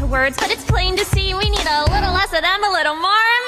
words, but it's plain to see we need a little less of them, a little more